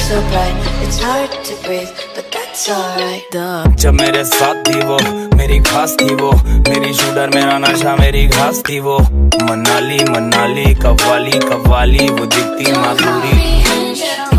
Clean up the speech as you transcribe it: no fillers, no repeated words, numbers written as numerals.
so bright, it's hard to breathe, but that's alright. जब मेरे साथ थी वो, मेरी खास थी वो, मेरी शूटर मेरा नशा मेरी घास थी वो। मनाली मनाली कव्वाली कव्वाली, वो दिखती माधुरी।